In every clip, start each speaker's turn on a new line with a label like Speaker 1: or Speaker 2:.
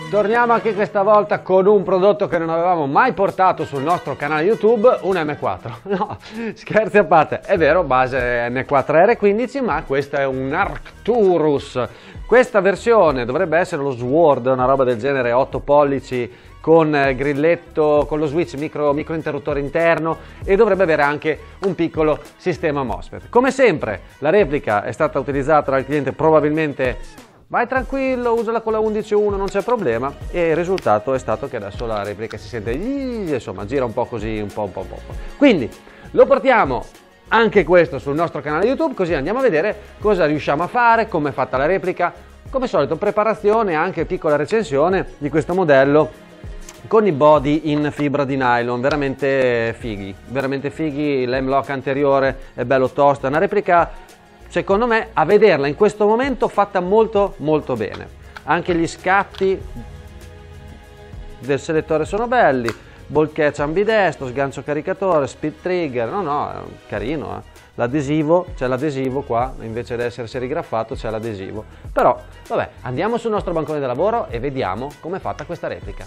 Speaker 1: Torniamo anche questa volta con un prodotto che non avevamo mai portato sul nostro canale YouTube, un M4. No, scherzi a parte, è vero, base N4R15, ma questo è un Arcturus. Questa versione dovrebbe essere lo Sword, una roba del genere, 8 pollici con grilletto, con lo switch micro interruttore interno, e dovrebbe avere anche un piccolo sistema MOSFET. Come sempre la replica è stata utilizzata dal cliente, probabilmente vai tranquillo, usala con la 11.1, non c'è problema, e il risultato è stato che adesso la replica si sente, insomma, gira un po' così, un po'. Quindi lo portiamo anche questo sul nostro canale YouTube, così andiamo a vedere cosa riusciamo a fare, come è fatta la replica, come al solito preparazione e anche piccola recensione di questo modello con i body in fibra di nylon, veramente fighi, l'M-Lock anteriore è bello tosto, è una replica secondo me, a vederla in questo momento, fatta molto bene. Anche gli scatti del selettore sono belli, ball catch ambidestro, sgancio caricatore, speed trigger, no, è carino. L'adesivo, c'è l'adesivo qua, invece di essere serigraffato c'è l'adesivo. Però, vabbè, andiamo sul nostro bancone da lavoro e vediamo com'è fatta questa replica.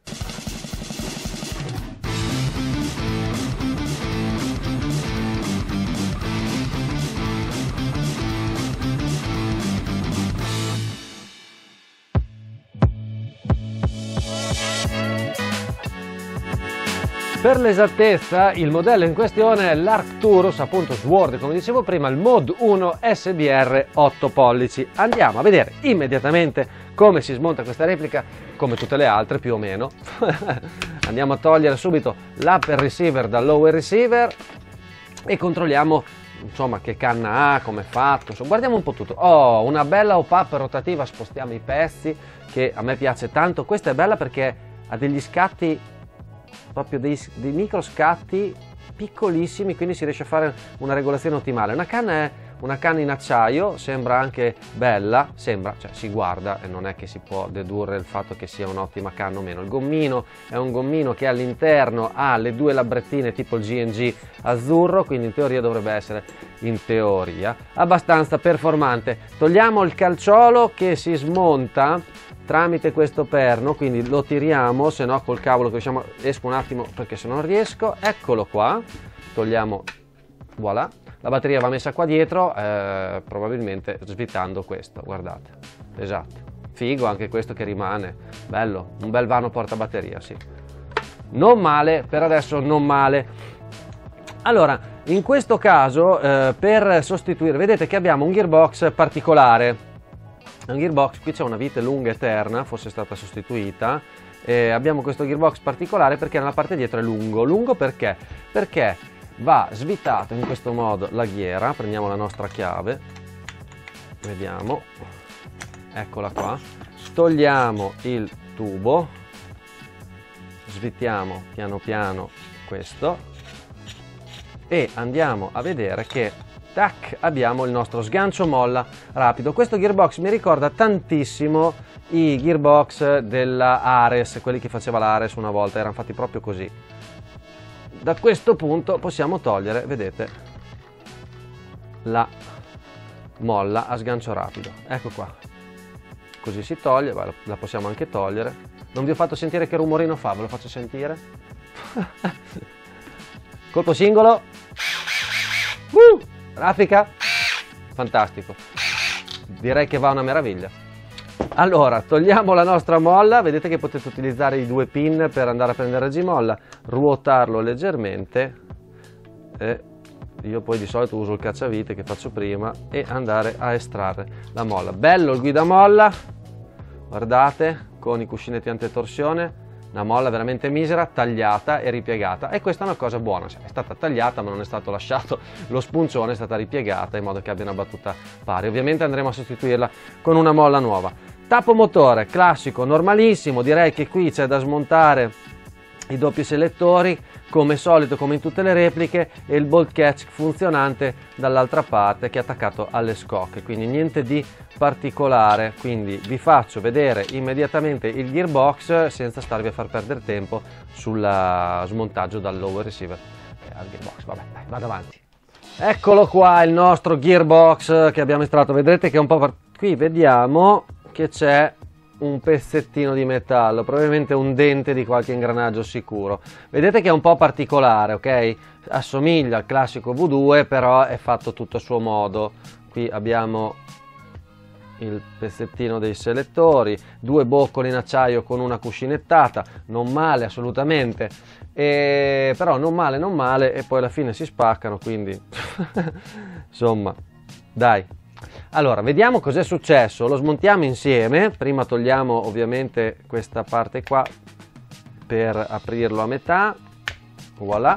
Speaker 1: Per l'esattezza il modello in questione è l'Arcturus, appunto Sword, come dicevo prima, il Mod 1 SBR 8 pollici. Andiamo a vedere immediatamente come si smonta questa replica, come tutte le altre più o meno. Andiamo a togliere subito l'upper receiver dal lower receiver e controlliamo insomma che canna ha, come è fatto, insomma, guardiamo un po' tutto. Oh, una bella hop-up rotativa, spostiamo i pezzi, che a me piace tanto. Questa è bella perché ha degli scatti, proprio dei micro scatti piccolissimi, quindi si riesce a fare una regolazione ottimale. Una canna è una canna in acciaio, sembra anche bella, cioè si guarda e non è che si può dedurre il fatto che sia un'ottima canna o meno. Il gommino è un gommino che all'interno ha le due labbrettine tipo il G&G azzurro, quindi in teoria dovrebbe essere, abbastanza performante. Togliamo il calciolo che si smonta tramite questo perno, quindi lo tiriamo, se no col cavolo che riusciamo, esco un attimo perché se non riesco, eccolo qua, togliamo, voilà, la batteria va messa qua dietro, probabilmente svitando questo, guardate, esatto, figo anche questo che rimane, bello, un bel vano portabatteria, sì, non male, per adesso non male. Allora, in questo caso, per sostituire, vedete che abbiamo un gearbox particolare. Un gearbox, qui c'è una vite lunga eterna, forse è stata sostituita, abbiamo questo gearbox particolare perché nella parte dietro è lungo perché? Perché va svitato in questo modo la ghiera, prendiamo la nostra chiave, vediamo, eccola qua, togliamo il tubo, svitiamo piano piano questo e andiamo a vedere che tac, abbiamo il nostro sgancio molla rapido. Questo gearbox mi ricorda tantissimo i gearbox della Ares, quelli che faceva l'Ares una volta, erano fatti proprio così. Da questo punto possiamo togliere, vedete, la molla a sgancio rapido. Ecco qua. Così si toglie, la possiamo anche togliere. Non vi ho fatto sentire che rumorino fa, ve lo faccio sentire. Colpo singolo. Raffica, fantastico, direi che va una meraviglia. Allora, togliamo la nostra molla, vedete che potete utilizzare i due pin per andare a prendere il G-molla, ruotarlo leggermente, e io poi di solito uso il cacciavite che faccio prima, e andare a estrarre la molla. Bello il guidamolla, guardate, con i cuscinetti antitorsione. Una molla veramente misera, tagliata e ripiegata, e questa è una cosa buona, è stata tagliata ma non è stato lasciato lo spuncione, è stata ripiegata in modo che abbia una battuta pari. Ovviamente andremo a sostituirla con una molla nuova. Tappo motore classico, normalissimo, direi che qui c'è da smontare i doppi selettori come solito, come in tutte le repliche, e il bolt catch funzionante dall'altra parte che è attaccato alle scocche, quindi niente di particolare. Quindi vi faccio vedere immediatamente il gearbox senza starvi a far perdere tempo sul smontaggio dal lower receiver al gearbox. Vabbè, dai, vado avanti. Eccolo qua il nostro gearbox che abbiamo estratto, vedrete che è un po' qui vediamo che c'è un pezzettino di metallo, probabilmente un dente di qualche ingranaggio sicuro. Vedete che è un po' particolare, ok? Assomiglia al classico V2, però è fatto tutto a suo modo. Qui abbiamo il pezzettino dei selettori, 2 boccoli in acciaio con una cuscinettata, non male assolutamente, però non male, e poi alla fine si spaccano, quindi insomma, dai. Allora, vediamo cos'è successo, lo smontiamo insieme. Prima togliamo ovviamente questa parte qua per aprirlo a metà, voilà.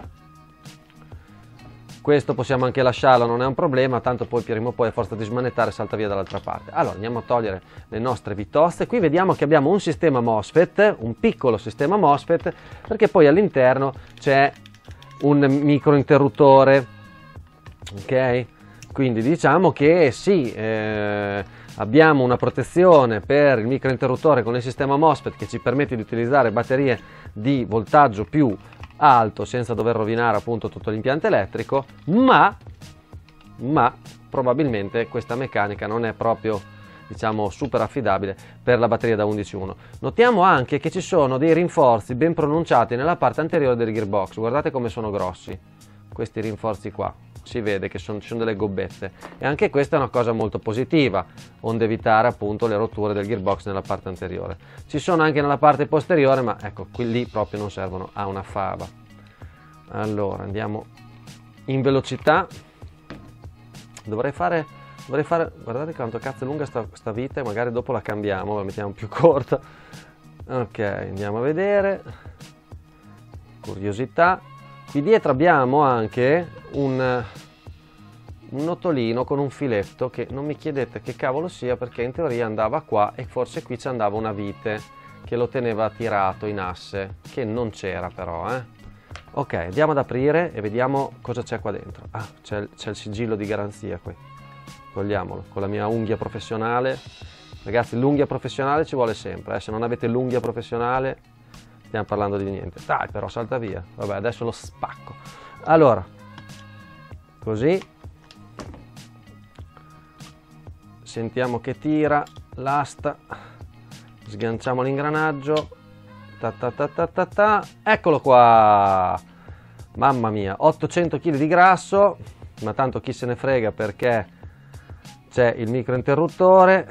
Speaker 1: Questo possiamo anche lasciarlo, non è un problema, tanto poi prima o poi a forza di smanettare salta via dall'altra parte. Allora andiamo a togliere le nostre vitozze. Qui vediamo che abbiamo un sistema MOSFET, un piccolo sistema MOSFET, perché poi all'interno c'è un microinterruttore, ok? Quindi diciamo che sì, abbiamo una protezione per il microinterruttore con il sistema MOSFET che ci permette di utilizzare batterie di voltaggio più alto senza dover rovinare appunto tutto l'impianto elettrico, ma probabilmente questa meccanica non è proprio, diciamo, super affidabile per la batteria da 11.1. Notiamo anche che ci sono dei rinforzi ben pronunciati nella parte anteriore del gearbox, guardate come sono grossi questi rinforzi qua. Si vede che ci sono delle gobbette, e anche questa è una cosa molto positiva, onde evitare appunto le rotture del gearbox nella parte anteriore. Ci sono anche nella parte posteriore, ma ecco, qui lì proprio non servono a una fava. Allora andiamo in velocità. Dovrei fare, guardate quanto cazzo è lunga sta vite, magari dopo la cambiamo, la mettiamo più corta. Ok, andiamo a vedere. Curiosità. Qui dietro abbiamo anche un notolino con un filetto che non mi chiedete che cavolo sia, perché in teoria andava qua e forse qui ci andava una vite che lo teneva tirato in asse, che non c'era però, Ok, andiamo ad aprire e vediamo cosa c'è qua dentro. Ah, c'è il sigillo di garanzia qui. Togliamolo con la mia unghia professionale. Ragazzi, l'unghia professionale ci vuole sempre, se non avete l'unghia professionale stiamo parlando di niente. Dai, però salta via. Vabbè, adesso lo spacco. Allora, così. Sentiamo che tira l'asta. Sganciamo l'ingranaggio. Eccolo qua. Mamma mia, 800 kg di grasso, ma tanto chi se ne frega perché c'è il microinterruttore.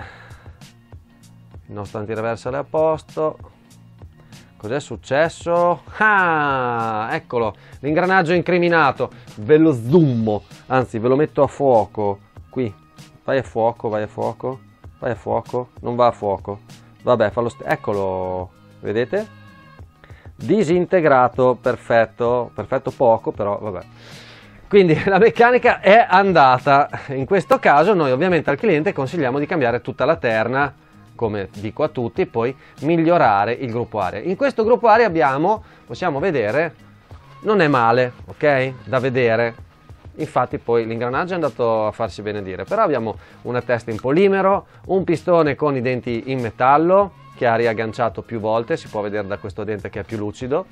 Speaker 1: Il nostro antireversale è a posto. Cos'è successo? Ah, eccolo, l'ingranaggio incriminato. Ve lo zoom, anzi ve lo metto a fuoco. Qui, vai a fuoco, vai a fuoco, vai a fuoco, non va a fuoco. Vabbè, eccolo, vedete? Disintegrato, perfetto, perfetto poco, però vabbè. Quindi la meccanica è andata. In questo caso noi ovviamente al cliente consigliamo di cambiare tutta la terna, come dico a tutti, e poi migliorare il gruppo aria. In questo gruppo aria abbiamo, possiamo vedere, non è male, ok? Da vedere. Infatti poi l'ingranaggio è andato a farsi benedire, però abbiamo una testa in polimero, un pistone con i denti in metallo che ha riagganciato più volte, si può vedere da questo dente che è più lucido,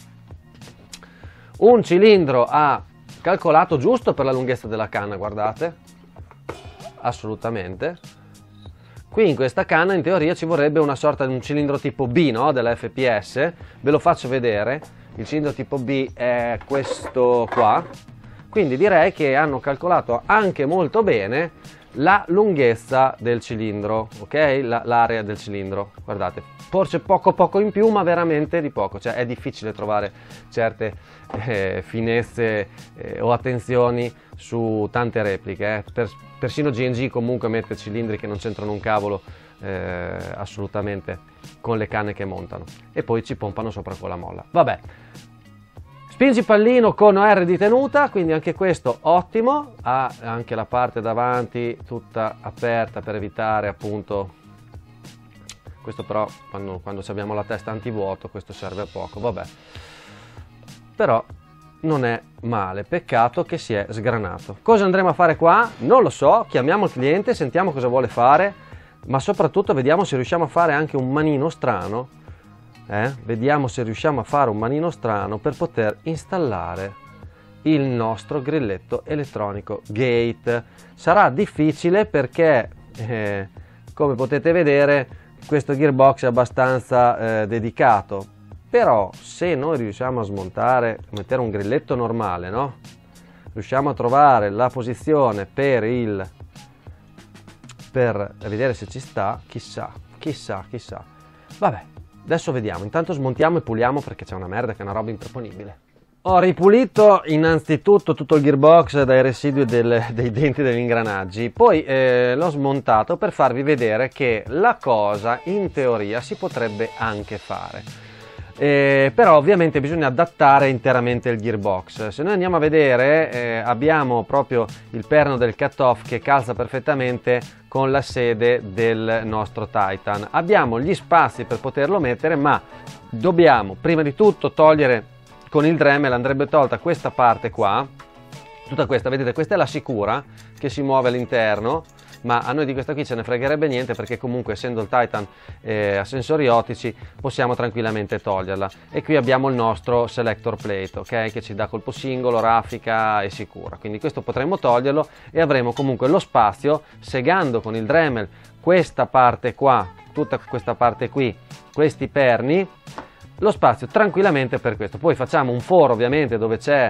Speaker 1: un cilindro calcolato giusto per la lunghezza della canna, guardate, assolutamente. Qui in questa canna in teoria ci vorrebbe una sorta di un cilindro tipo B, no? Della FPS, ve lo faccio vedere. Il cilindro tipo B è questo qua, quindi direi che hanno calcolato anche molto bene la lunghezza del cilindro, ok? L'area del cilindro, guardate, forse poco in più, ma veramente di poco, cioè è difficile trovare certe finezze o attenzioni su tante repliche, persino G&G comunque mette cilindri che non c'entrano un cavolo assolutamente con le canne che montano, e poi ci pompano sopra con la molla. Vabbè, spingi pallino con OR di tenuta, quindi anche questo ottimo. Ha anche la parte davanti tutta aperta per evitare appunto questo, però quando abbiamo la testa antivuoto questo serve a poco, vabbè, però non è male, peccato che si è sgranato. Cosa andremo a fare qua? Non lo so, chiamiamo il cliente, sentiamo cosa vuole fare, ma soprattutto vediamo se riusciamo a fare anche un manino strano, vediamo se riusciamo a fare un manino strano per poter installare il nostro grilletto elettronico Gate. Sarà difficile perché come potete vedere questo gearbox è abbastanza dedicato, però se noi riusciamo a smontare, mettere un grilletto normale, no? Riusciamo a trovare la posizione per vedere se ci sta, chissà. Vabbè, adesso vediamo, intanto smontiamo e puliamo perché c'è una merda che è una roba improponibile. Ho ripulito innanzitutto tutto il gearbox dai residui dei denti degli ingranaggi, poi l'ho smontato per farvi vedere che la cosa in teoria si potrebbe anche fare. Però ovviamente bisogna adattare interamente il gearbox. Se noi andiamo a vedere abbiamo proprio il perno del cut-off che calza perfettamente con la sede del nostro Titan. Abbiamo gli spazi per poterlo mettere, ma dobbiamo prima di tutto togliere con il Dremel. Andrebbe tolta questa parte qua, tutta questa, vedete, questa è la sicura che si muove all'interno, ma a noi di questa qui ce ne fregherebbe niente perché comunque essendo il Titan a sensori ottici possiamo tranquillamente toglierla. E qui abbiamo il nostro selector plate, ok, che ci dà colpo singolo, raffica e sicura, quindi questo potremmo toglierlo e avremo comunque lo spazio, segando con il Dremel questa parte qua, tutta questa parte qui, questi perni, lo spazio tranquillamente per questo. Poi facciamo un foro ovviamente dove c'è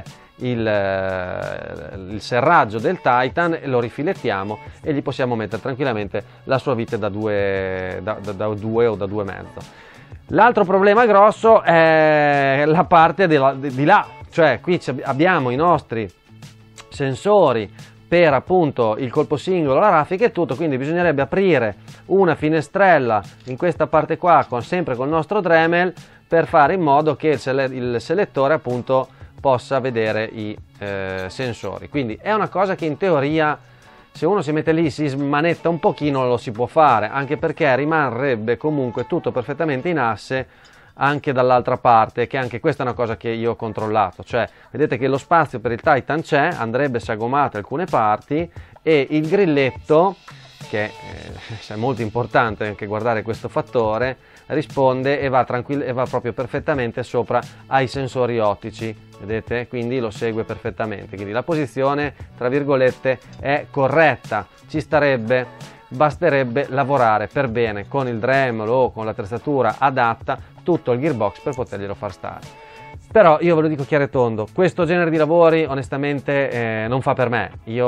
Speaker 1: il serraggio del Titan e lo rifilettiamo e gli possiamo mettere tranquillamente la sua vite da 2 o da 2,5. L'altro problema grosso è la parte di là, cioè qui abbiamo i nostri sensori per appunto il colpo singolo, la raffica e tutto, quindi bisognerebbe aprire una finestrella in questa parte qua sempre col nostro Dremel per fare in modo che il selettore appunto possa vedere i sensori. Quindi è una cosa che in teoria se uno si mette lì, si smanetta un pochino, lo si può fare, anche perché rimarrebbe comunque tutto perfettamente in asse anche dall'altra parte, che anche questa è una cosa che io ho controllato, cioè vedete che lo spazio per il Titan c'è, andrebbe sagomato alcune parti e il grilletto, che è molto importante anche guardare questo fattore, risponde e va proprio perfettamente sopra ai sensori ottici, vedete? Quindi lo segue perfettamente, quindi la posizione tra virgolette è corretta, basterebbe lavorare per bene con il Dremel o con l'attrezzatura adatta tutto il gearbox per poterglielo far stare. Però io ve lo dico chiaro e tondo, questo genere di lavori onestamente non fa per me.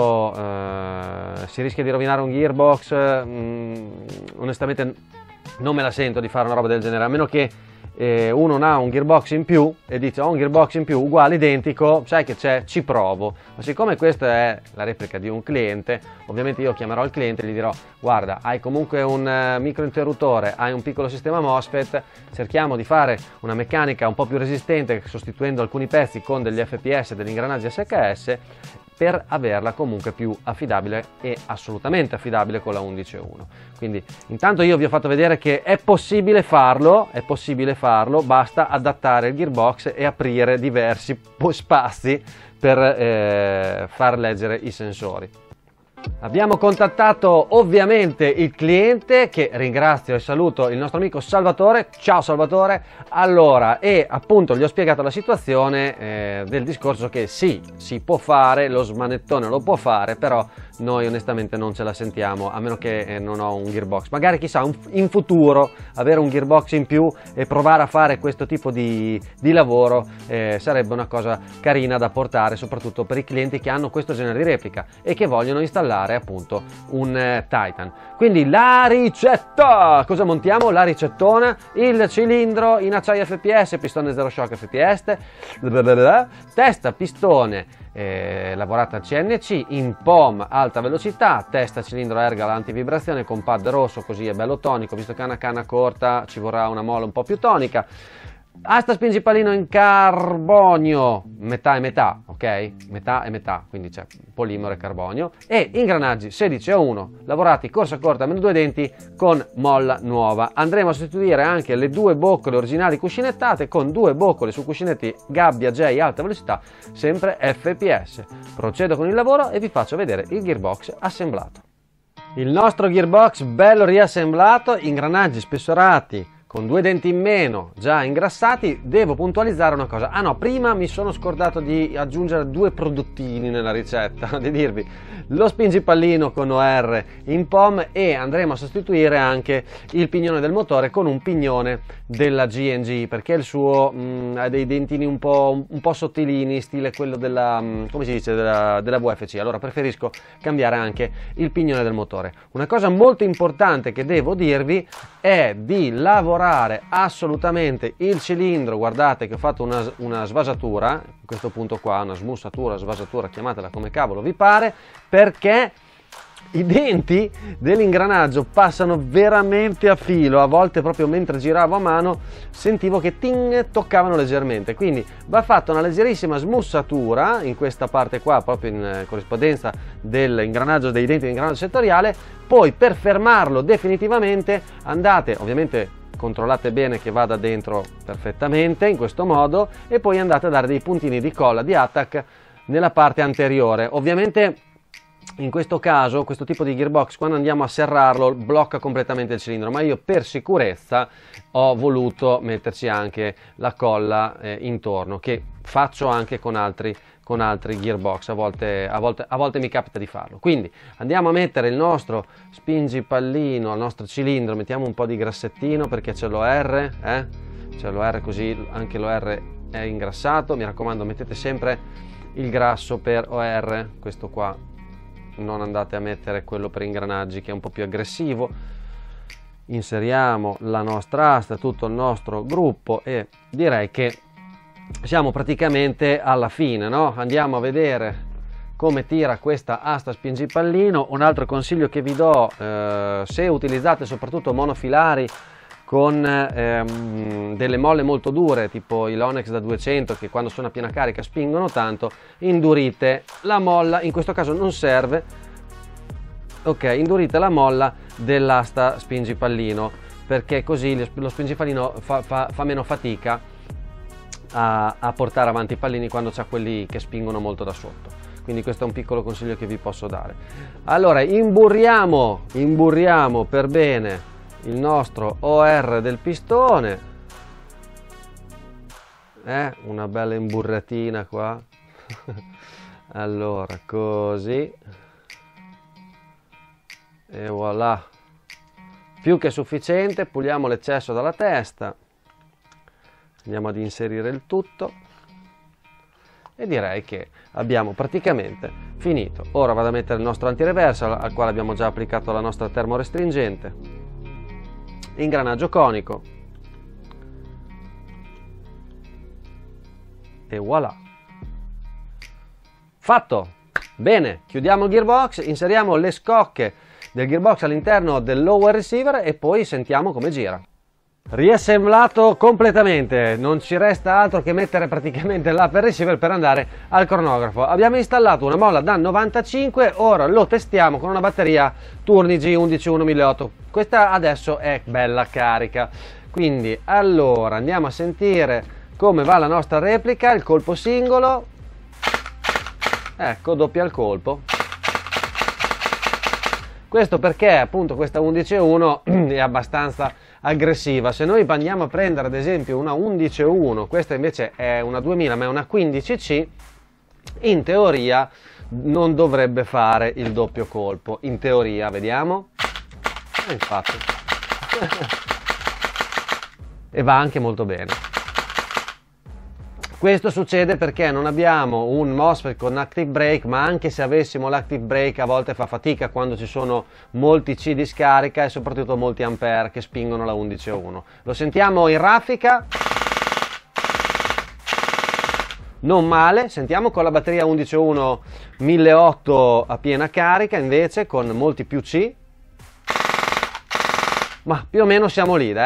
Speaker 1: Si rischia di rovinare un gearbox, onestamente non me la sento di fare una roba del genere, a meno che uno non ha un gearbox in più e dice ho un gearbox in più uguale, identico, sai che c'è, ci provo. Ma siccome questa è la replica di un cliente, ovviamente io chiamerò il cliente e gli dirò guarda, hai comunque un microinterruttore, hai un piccolo sistema MOSFET, cerchiamo di fare una meccanica un po' più resistente sostituendo alcuni pezzi con degli FPS, degli ingranaggi SHS, per averla comunque più affidabile e assolutamente affidabile con la 11.1. Quindi intanto io vi ho fatto vedere che è possibile farlo, basta adattare il gearbox e aprire diversi spazi per far leggere i sensori. Abbiamo contattato ovviamente il cliente, che ringrazio e saluto, il nostro amico Salvatore. Ciao Salvatore. Allora, e appunto gli ho spiegato la situazione del discorso che sì, si può fare, lo smanettone lo può fare, però noi onestamente non ce la sentiamo, a meno che non ho un gearbox. Magari chissà, in futuro avere un gearbox in più e provare a fare questo tipo di lavoro sarebbe una cosa carina da portare, soprattutto per i clienti che hanno questo genere di replica e che vogliono installare appunto un Titan. Quindi la ricetta, cosa montiamo? La ricettona, il cilindro in acciaio FPS, pistone zero shock FPS, testa pistone lavorata al CNC in POM alta velocità, testa cilindro Ergal antivibrazione con pad rosso, così è bello tonico, visto che è una canna corta ci vorrà una molla un po' più tonica. Asta spingipalino in carbonio, metà e metà, ok? Metà e metà, quindi c'è polimero e carbonio. E ingranaggi 16:1, lavorati corsa corta, meno 2 denti con molla nuova. Andremo a sostituire anche le 2 boccole originali cuscinettate con 2 boccole su cuscinetti gabbia J alta velocità, sempre FPS. Procedo con il lavoro e vi faccio vedere il gearbox assemblato. Il nostro gearbox bello riassemblato, ingranaggi spessorati con 2 denti in meno già ingrassati, devo puntualizzare una cosa. Ah no, prima mi sono scordato di aggiungere 2 prodottini nella ricetta, di dirvi lo spingipallino con OR in POM, e andremo a sostituire anche il pignone del motore con un pignone della G&G, perché il suo ha dei dentini un po' sottilini, stile quello della, come si dice, della VFC. Allora preferisco cambiare anche il pignone del motore. Una cosa molto importante che devo dirvi è di lavorare assolutamente il cilindro. Guardate che ho fatto una svasatura, a questo punto qua, una smussatura, svasatura, chiamatela come cavolo vi pare, perché i denti dell'ingranaggio passano veramente a filo. A volte proprio mentre giravo a mano sentivo che ting, toccavano leggermente, quindi va fatta una leggerissima smussatura in questa parte qua, proprio in corrispondenza dell'ingranaggio, dei denti dell'ingranaggio settoriale. Poi per fermarlo definitivamente andate, ovviamente controllate bene che vada dentro perfettamente in questo modo, e poi andate a dare dei puntini di colla di attack nella parte anteriore. Ovviamente in questo caso questo tipo di gearbox, quando andiamo a serrarlo, blocca completamente il cilindro, ma io per sicurezza ho voluto metterci anche la colla intorno, che faccio anche con altri gearbox, a volte mi capita di farlo. Quindi andiamo a mettere il nostro spingipallino al nostro cilindro, mettiamo un po' di grassettino perché c'è l'OR, c'è l'OR, così anche l'OR è ingrassato. Mi raccomando, mettete sempre il grasso per OR, questo qua, non andate a mettere quello per ingranaggi che è un po' più aggressivo. Inseriamo la nostra asta, tutto il nostro gruppo, e direi che siamo praticamente alla fine, no? Andiamo a vedere come tira questa asta spingipallino. Un altro consiglio che vi do, se utilizzate soprattutto monofilari con delle molle molto dure, tipo i Lonex da 200, che quando sono a piena carica spingono tanto, indurite la molla, in questo caso non serve, ok, indurite la molla dell'asta spingipallino, perché così lo spingipallino fa meno fatica a portare avanti i pallini quando c'ha quelli che spingono molto da sotto. Quindi questo è un piccolo consiglio che vi posso dare. Allora imburriamo per bene il nostro OR del pistone, una bella imburratina qua. Allora così, e voilà, più che sufficiente. Puliamo l'eccesso dalla testa, andiamo ad inserire il tutto e direi che abbiamo praticamente finito. Ora vado a mettere il nostro antireversal, al quale abbiamo già applicato la nostra termorestringente, ingranaggio conico, e voilà, fatto. Bene, chiudiamo il gearbox, inseriamo le scocche del gearbox all'interno del lower receiver e poi sentiamo come gira. Riassemblato completamente, non ci resta altro che mettere praticamente l'upper receiver per andare al cronografo. Abbiamo installato una molla da 95, ora lo testiamo con una batteria Turnigy 11.1 questa adesso è bella carica. Quindi allora andiamo a sentire come va la nostra replica, il colpo singolo, ecco, doppia il colpo. Questo perché appunto questa 11.1 è abbastanza aggressiva. Se noi andiamo a prendere ad esempio una 11.1, questa invece è una 2000 ma è una 15C, in teoria non dovrebbe fare il doppio colpo, in teoria, vediamo, e infatti e va anche molto bene. Questo succede perché non abbiamo un MOSFET con active break, ma anche se avessimo l'active break a volte fa fatica quando ci sono molti C di scarica e soprattutto molti ampere che spingono la 11.1. Lo sentiamo in raffica, non male. Sentiamo con la batteria 11.1 1800 a piena carica invece, con molti più C, ma più o meno siamo lì,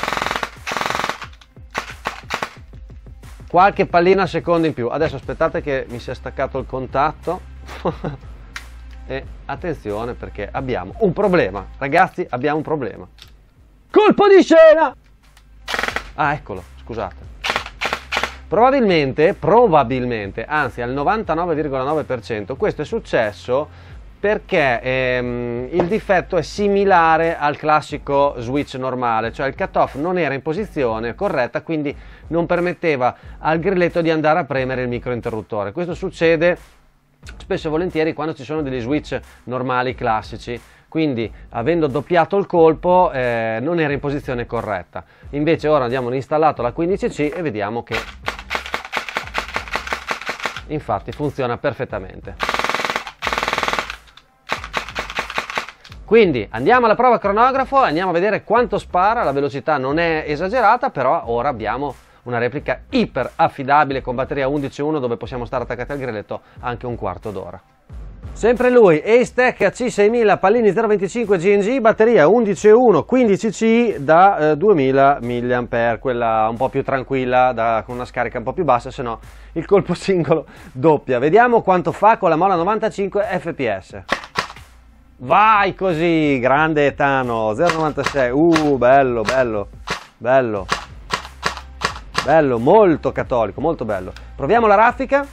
Speaker 1: qualche pallina al secondo in più. Adesso aspettate che mi sia staccato il contatto e attenzione perché abbiamo un problema, ragazzi, abbiamo un problema. Colpo di scena! Ah, eccolo, scusate. Probabilmente, anzi al 99,9% questo è successo perché il difetto è similare al classico switch normale, cioè il cut-off non era in posizione corretta, quindi non permetteva al grilletto di andare a premere il microinterruttore. Questo succede spesso e volentieri quando ci sono degli switch normali classici, quindi avendo doppiato il colpo non era in posizione corretta. Invece ora abbiamo installato la 15C e vediamo che infatti funziona perfettamente. Quindi andiamo alla prova cronografo, andiamo a vedere quanto spara, la velocità non è esagerata, però ora abbiamo una replica iper affidabile con batteria 11.1 dove possiamo stare attaccati al grilletto anche un quarto d'ora. Sempre lui, Ace-Tech AC6000 pallini 0.25 GNG, batteria 11.1 15C da 2000 mAh, quella un po' più tranquilla, con una scarica un po' più bassa, se no il colpo singolo doppia. Vediamo quanto fa con la molla 95 fps. Vai così, grande etano, 0.96, bello, bello, bello, bello, molto cattolico, molto bello. Proviamo la raffica.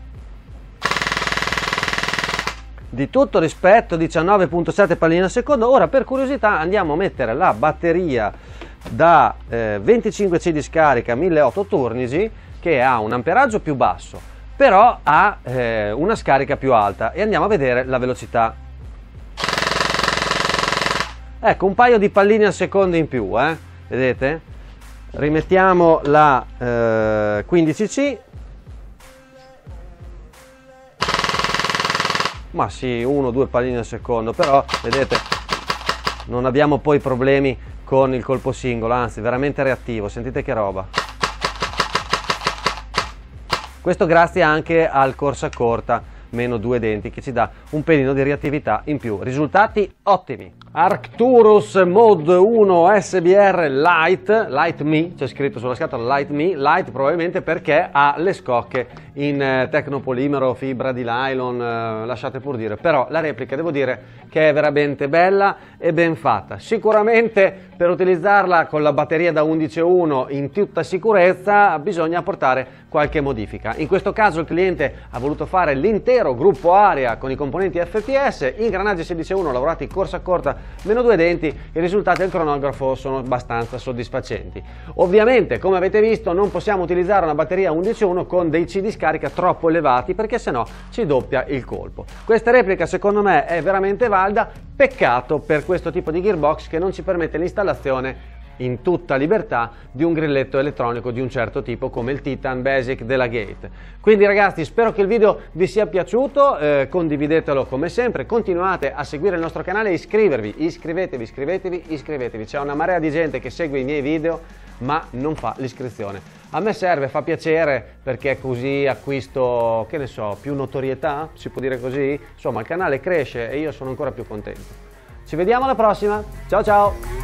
Speaker 1: Di tutto rispetto, 19.7 palline al secondo. Ora per curiosità andiamo a mettere la batteria da 25C di scarica 1800 Turnigy, che ha un amperaggio più basso, però ha una scarica più alta, e andiamo a vedere la velocità. Ecco, un paio di palline al secondo in più, vedete? Rimettiamo la 15C. Ma sì, 1-2 palline al secondo, però vedete non abbiamo poi problemi con il colpo singolo, anzi veramente reattivo, sentite che roba. Questo grazie anche al corsa corta meno 2 denti che ci dà un pelino di reattività in più. Risultati ottimi. Arcturus Mod 1 SBR Light Me, c'è scritto sulla scatola Light Me, Light probabilmente perché ha le scocche in tecnopolimero, fibra di nylon, lasciate pur dire, però la replica devo dire che è veramente bella e ben fatta. Sicuramente per utilizzarla con la batteria da 11.1 in tutta sicurezza bisogna apportare qualche modifica. In questo caso il cliente ha voluto fare l'intero gruppo aria con i componenti FPS, ingranaggi 16.1 lavorati corsa corta meno 2 denti, i risultati del cronografo sono abbastanza soddisfacenti. Ovviamente, come avete visto, non possiamo utilizzare una batteria 11.1 con dei C di scarica troppo elevati, perché sennò ci doppia il colpo. Questa replica secondo me è veramente valida, peccato per questo tipo di gearbox che non ci permette l'installazione in tutta libertà di un grilletto elettronico di un certo tipo come il Titan Basic della Gate. Quindi ragazzi, spero che il video vi sia piaciuto, condividetelo come sempre, continuate a seguire il nostro canale e iscrivetevi, c'è una marea di gente che segue i miei video ma non fa l'iscrizione. A me serve, fa piacere, perché così acquisto, che ne so, più notorietà, si può dire così, insomma il canale cresce e io sono ancora più contento. Ci vediamo alla prossima, ciao ciao!